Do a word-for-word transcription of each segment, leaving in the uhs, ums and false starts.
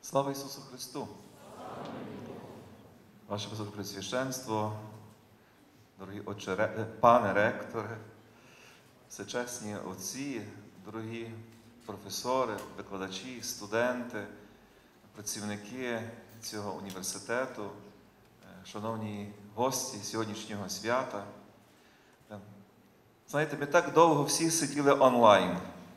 Слава Ісусу Христу! Ваше Високопреосвященство, дорогі отче, пане ректоре, всечесні отці, дорогі професори, викладачі, студенти, працівники цього університету, шановні гості сьогоднішнього свята. Знаєте, ми так довго всі сиділи онлайн.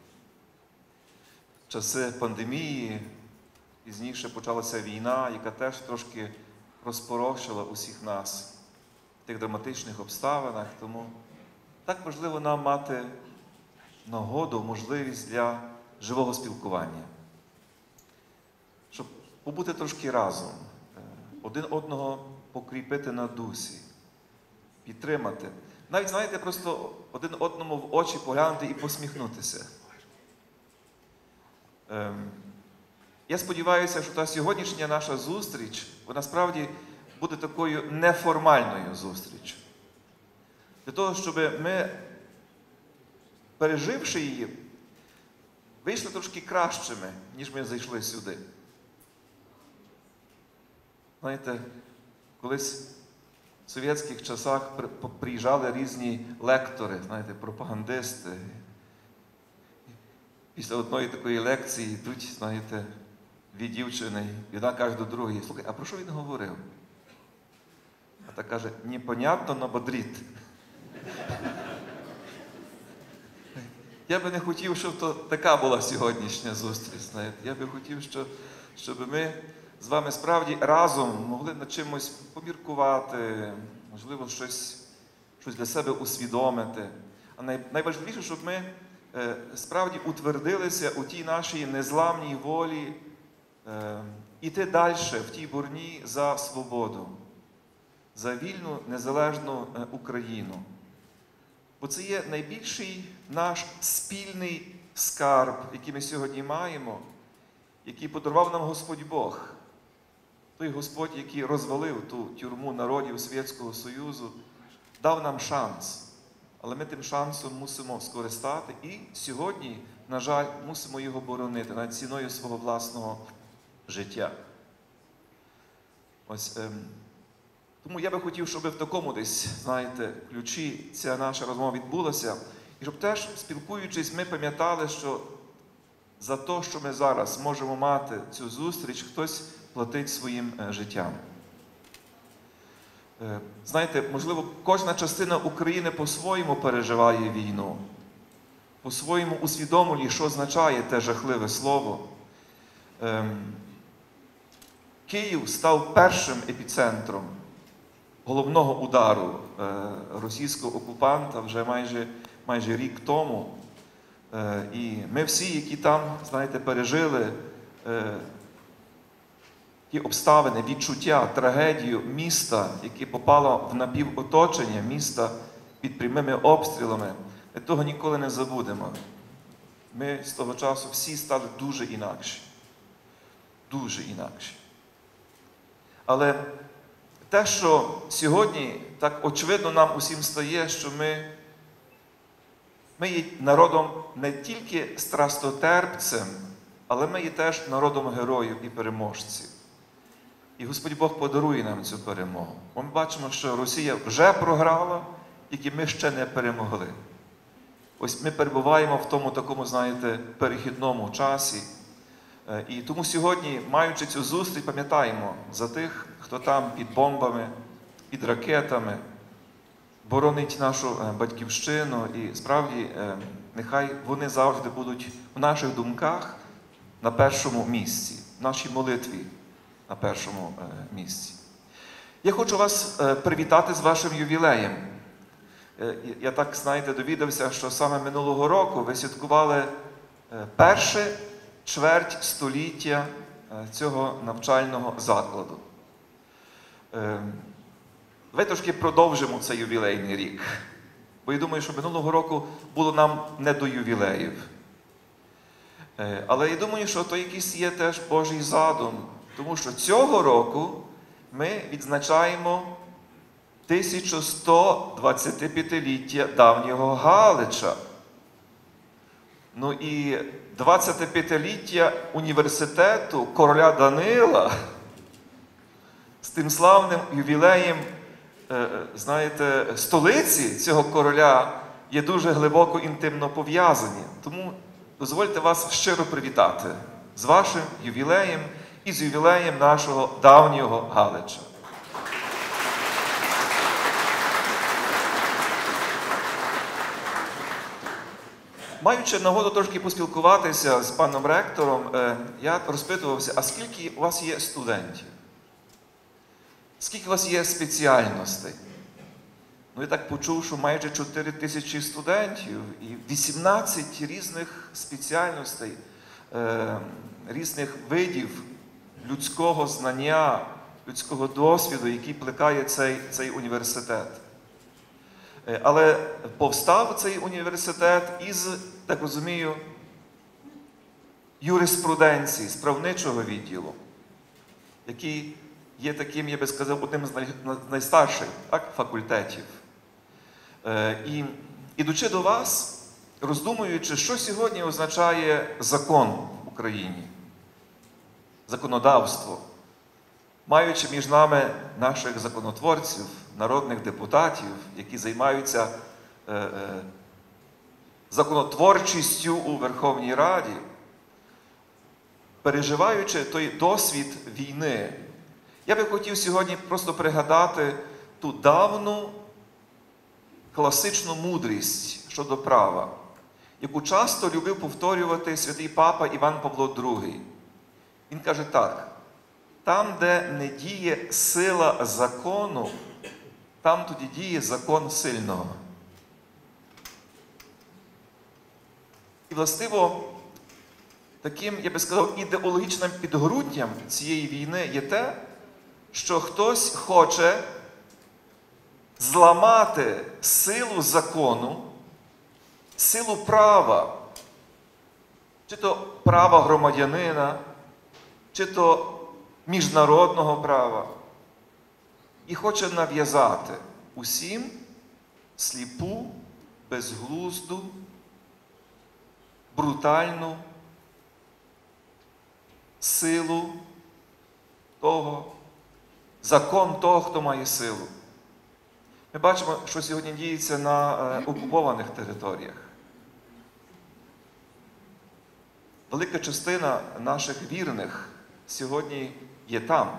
В часи пандемії, пізніше почалася війна, яка теж трошки розпорошила усіх нас в тих драматичних обставинах. Тому так важливо нам мати нагоду, можливість для живого спілкування. Щоб побути трошки разом, один одного покріпити на дусі, підтримати. Навіть, знаєте, просто один одному в очі поглянути і посміхнутися. Ем, Я сподіваюся, що та сьогоднішня наша зустріч, вона справді буде такою неформальною зустрічю. Для того, щоб ми, переживши її, вийшли трошки кращими, ніж ми зайшли сюди. Знаєте, колись в совєтських часах приїжджали різні лектори, знаєте, пропагандисти. Після одної такої лекції йдуть, знаєте, дві дівчини, і одна каже до другої: слухай, а про що він говорив? А та каже: непонятно, но бодрит. Я би не хотів, щоб то така була сьогоднішня зустріч, знаєте. Я би хотів, щоб, щоб ми з вами справді разом могли над чимось поміркувати, можливо, щось, щось для себе усвідомити. А най, найважливіше, щоб ми е, справді утвердилися у тій нашій незламній волі е, іти далі в тій борні за свободу, за вільну, незалежну е, Україну. Бо це є найбільший наш спільний скарб, який ми сьогодні маємо, який подарував нам Господь Бог. Той Господь, який розвалив ту тюрму народів Совєтського Союзу, дав нам шанс. Але ми тим шансом мусимо скористати і сьогодні, на жаль, мусимо його боронити навіть ціною свого власного життя. Ось, ем, тому я би хотів, щоб в такому десь, знаєте, ключі ця наша розмова відбулася. І щоб теж, спілкуючись, ми пам'ятали, що за те, що ми зараз можемо мати цю зустріч, хтось платить своїм життям. Знаєте, можливо, кожна частина України по-своєму переживає війну, по-своєму усвідомлює, що означає те жахливе слово. Київ став першим епіцентром головного удару російського окупанта вже майже, майже рік тому. І ми всі, які там, знаєте, пережили ті обставини, відчуття, трагедію міста, яке попало в напівоточення міста під прямими обстрілами, ми того ніколи не забудемо. Ми з того часу всі стали дуже інакші. Дуже інакші. Але те, що сьогодні так очевидно нам усім стає, що ми, ми є народом не тільки страстотерпцем, але ми є теж народом героїв і переможців. І Господь Бог подарує нам цю перемогу. Ми бачимо, що Росія вже програла, тільки ми ще не перемогли. Ось ми перебуваємо в тому такому, знаєте, перехідному часі. І тому сьогодні, маючи цю зустріч, пам'ятаємо за тих, хто там під бомбами, під ракетами, боронить нашу батьківщину. І справді, нехай вони завжди будуть в наших думках на першому місці, в нашій молитві на першому місці. Я хочу вас привітати з вашим ювілеєм. Я так, знаєте, довідався, що саме минулого року ви святкували перше чверть століття цього навчального закладу. Давайте трошки продовжимо цей ювілейний рік. Бо я думаю, що минулого року було нам не до ювілеїв. Але я думаю, що то якийсь є теж Божий задум. Тому що цього року ми відзначаємо тисяча сто двадцятип'ятиліття давнього Галича. Ну і двадцятип'ятиліття університету короля Данила з тим славним ювілеєм, знаєте, столиці цього короля є дуже глибоко інтимно пов'язані. Тому дозвольте вас щиро привітати з вашим ювілеєм і з ювілеєм нашого давнього Галича. Маючи нагоду трошки поспілкуватися з паном ректором, я розпитувався, а скільки у вас є студентів? Скільки у вас є спеціальностей? Ну, я так почув, що майже чотири тисячі студентів і вісімнадцять різних спеціальностей, різних видів людського знання, людського досвіду, який плекає цей, цей університет. Але повстав цей університет із, так розумію, юриспруденції, з правничого відділу, який є таким, я би сказав, одним з найстарших так, факультетів. І, ідучи до вас, роздумуючи, що сьогодні означає закон в Україні, законодавство, маючи між нами наших законотворців, народних депутатів, які займаються е, е, законотворчістю у Верховній Раді, переживаючи той досвід війни, я би хотів сьогодні просто пригадати ту давну класичну мудрість щодо права, яку часто любив повторювати святий папа Іван Павло другий. Він каже так: там, де не діє сила закону, там тоді діє закон сильного. І, властиво, таким, я би сказав, ідеологічним підґрунтям цієї війни є те, що хтось хоче зламати силу закону, силу права, чи то права громадянина, чи то міжнародного права, і хоче нав'язати усім сліпу, безглузду, брутальну силу того, закон того, хто має силу. Ми бачимо, що сьогодні діється на е, окупованих територіях. Велика частина наших вірних сьогодні є там.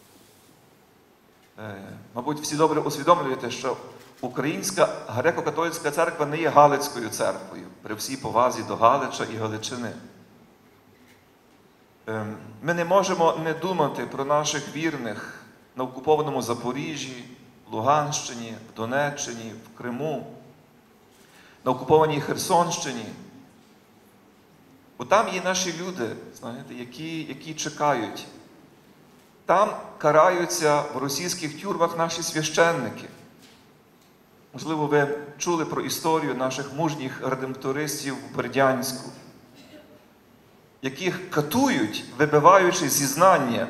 Е, мабуть, всі добре усвідомлюєте, що Українська греко-католицька церква не є Галицькою церквою, при всій повазі до Галича і Галичини. Е, ми не можемо не думати про наших вірних на окупованому Запоріжжі, Луганщині, в Донеччині, в Криму, на окупованій Херсонщині. Бо там є наші люди, знаєте, які, які чекають. Там караються в російських тюрмах наші священники. Можливо, ви чули про історію наших мужніх редемптористів в Бердянську, яких катують, вибиваючи зізнання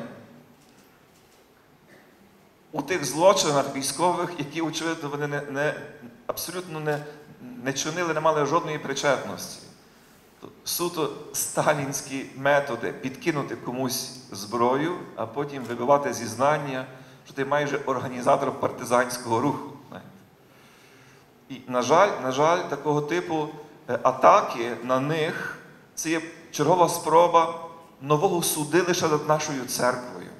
у тих злочинах військових, які, очевидно, вони не, не, абсолютно не, не чинили, не мали жодної причетності. Суто сталінські методи – підкинути комусь зброю, а потім вибивати зізнання, що ти майже організатор партизанського руху. І, на жаль, на жаль, такого типу атаки на них – це є чергова спроба нового судилища над нашою церквою.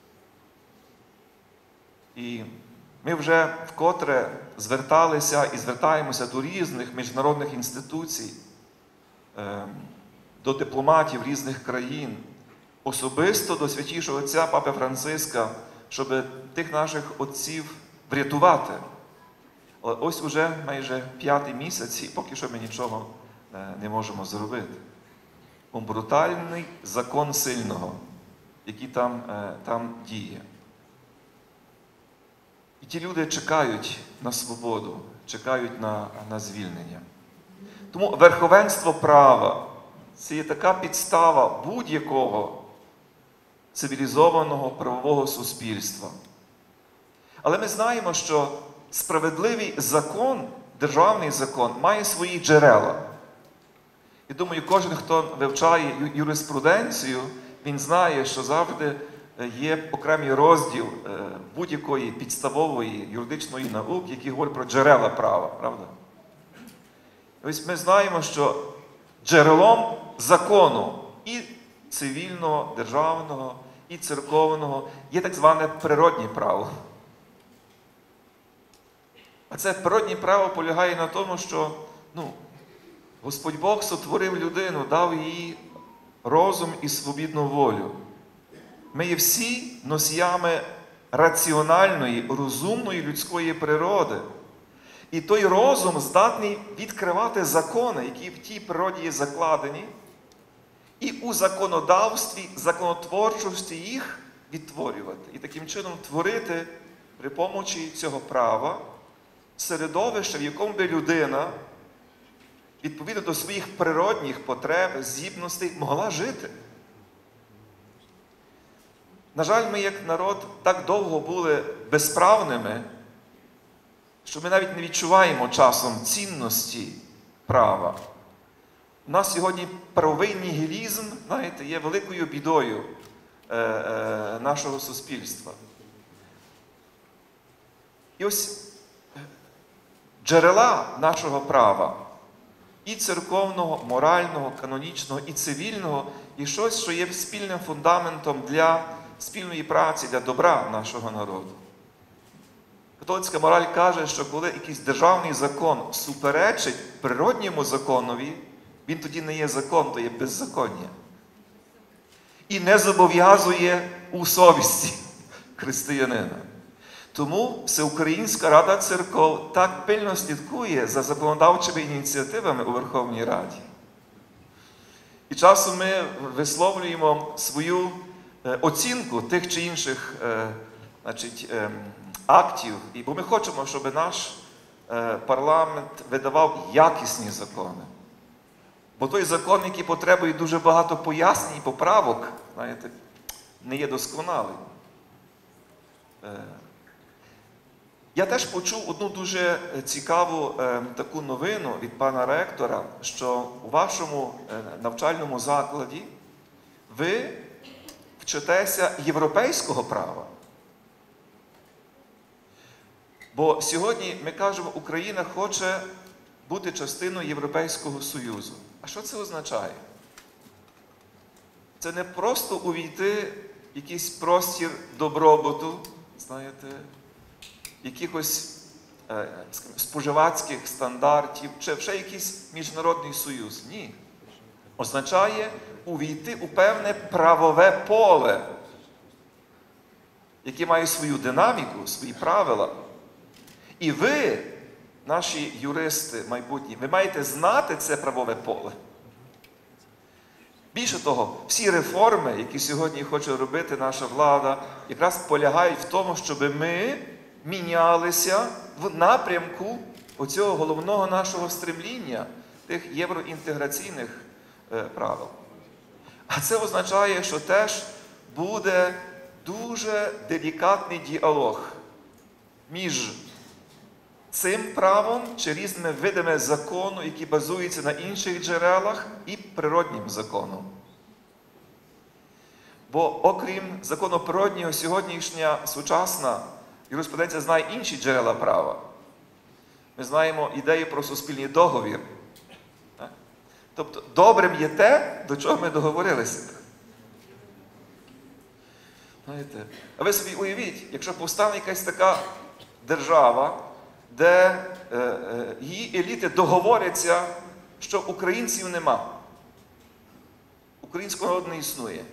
І ми вже вкотре зверталися і звертаємося до різних міжнародних інституцій, до дипломатів різних країн, особисто до святішого отця Папи Франциска, щоб тих наших отців врятувати. Але ось уже майже п'ятий місяць, і поки що ми нічого не можемо зробити. Бо брутальний закон сильного, який там, там діє. І ті люди чекають на свободу, чекають на, на звільнення. Тому верховенство права – це є така підстава будь-якого цивілізованого правового суспільства. Але ми знаємо, що справедливий закон, державний закон, має свої джерела. І думаю, кожен, хто вивчає юриспруденцію, він знає, що завжди є окремий розділ будь-якої підставової юридичної науки, який говорить про джерела права, правда? Ось ми знаємо, що джерелом закону і цивільного, державного, і церковного є так зване природнє право. А це природнє право полягає на тому, що ну, Господь Бог сотворив людину, дав їй розум і свобідну волю. Ми є всі носіями раціональної, розумної людської природи. І той розум здатний відкривати закони, які в тій природі є закладені, і у законодавстві, законотворчості їх відтворювати. І таким чином творити при помочі цього права середовище, в якому би людина, відповідно до своїх природних потреб, здібностей, могла жити. На жаль, ми як народ так довго були безправними, що ми навіть не відчуваємо часом цінності права. У нас сьогодні правовий нігілізм, знаєте, є великою бідою е, е, нашого суспільства. І ось джерела нашого права, і церковного, морального, канонічного, і цивільного, і щось, що є спільним фундаментом для спільної праці, для добра нашого народу. Католицька мораль каже, що коли якийсь державний закон суперечить природньому законові, він тоді не є закон, то є беззаконня. І не зобов'язує у совісті християнина. Тому Всеукраїнська Рада Церков так пильно слідкує за законодавчими ініціативами у Верховній Раді. І часом ми висловлюємо свою оцінку тих чи інших значить, актів, бо ми хочемо, щоб наш парламент видавав якісні закони. Бо той закон, який потребує дуже багато пояснень і поправок, знаєте, не є досконалий. Я теж почув одну дуже цікаву е, таку новину від пана ректора, що у вашому е, навчальному закладі ви вчитеся європейського права. Бо сьогодні, ми кажемо, Україна хоче бути частиною Європейського Союзу. А що це означає? Це не просто увійти в якийсь простір добробуту, знаєте, якихось е, споживацьких стандартів, чи ще якийсь міжнародний союз. Ні. Означає увійти у певне правове поле, яке має свою динаміку, свої правила. І ви, наші юристи майбутні, ви маєте знати це правове поле. Більше того, всі реформи, які сьогодні хоче робити наша влада, якраз полягають в тому, щоб ми мінялися в напрямку оцього головного нашого стремління, тих євроінтеграційних е, правил. А це означає, що теж буде дуже делікатний діалог між цим правом чи різними видами закону, які базуються на інших джерелах, і природнім законом. Бо окрім закону природнього, сьогоднішня сучасна юриспруденція знає інші джерела права. Ми знаємо ідею про суспільний договір. Тобто, добрим є те, до чого ми договорилися. Знаєте, а ви собі уявіть, якщо повстане якась така держава, де е, е, її еліти договоряться, що українців нема. Українського народу не існує.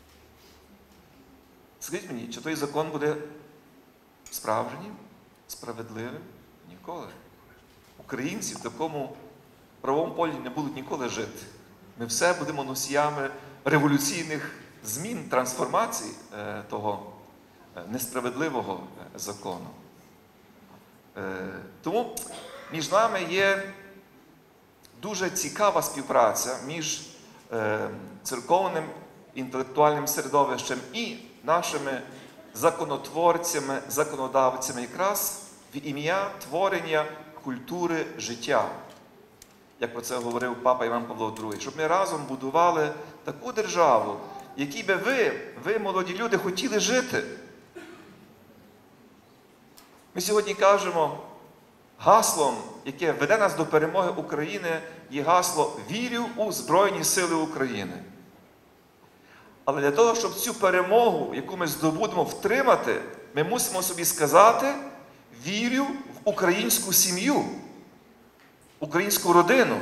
Скажіть мені, чи той закон буде справжнім, справедливим? Ніколи. Українці в такому правовому полі не будуть ніколи жити. Ми все будемо носіями революційних змін, трансформацій е, того е, несправедливого е, закону. Е, тому між нами є дуже цікава співпраця між е, церковним інтелектуальним середовищем і нашими законотворцями, законодавцями якраз в ім'я творення культури життя. як про це говорив папа Іван Павло другий, щоб ми разом будували таку державу, в якій би ви, ви, молоді люди, хотіли жити. Ми сьогодні кажемо, гаслом, яке веде нас до перемоги України, є гасло «Вірю у Збройні Сили України». Але для того, щоб цю перемогу, яку ми здобудемо, втримати, ми мусимо собі сказати «Вірю в українську сім'ю», українську родину.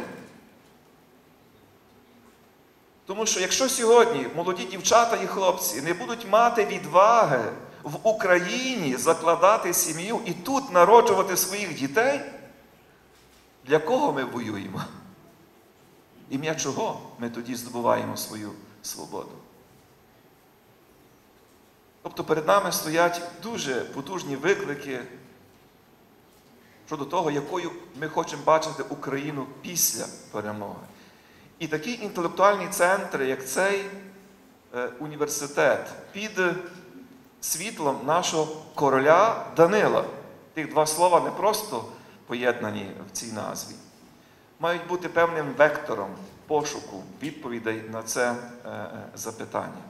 Тому що якщо сьогодні молоді дівчата і хлопці не будуть мати відваги в Україні закладати сім'ю і тут народжувати своїх дітей, для кого ми воюємо? Ім'я чого ми тоді здобуваємо свою свободу? Тобто перед нами стоять дуже потужні виклики щодо того, якою ми хочемо бачити Україну після перемоги. І такі інтелектуальні центри, як цей е, університет, під світлом нашого короля Данила, тих два слова не просто поєднані в цій назві, мають бути певним вектором пошуку відповідей на це е, е, запитання.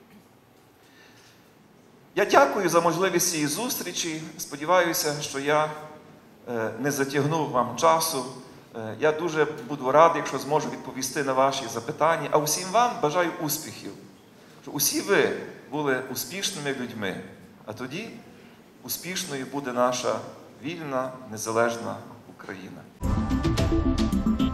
Я дякую за можливість цієї зустрічі. Сподіваюся, що я е, не затягнув вам часу. Е, я дуже буду радий, якщо зможу відповісти на ваші запитання. А усім вам бажаю успіхів. Щоб усі ви були успішними людьми. А тоді успішною буде наша вільна, незалежна Україна.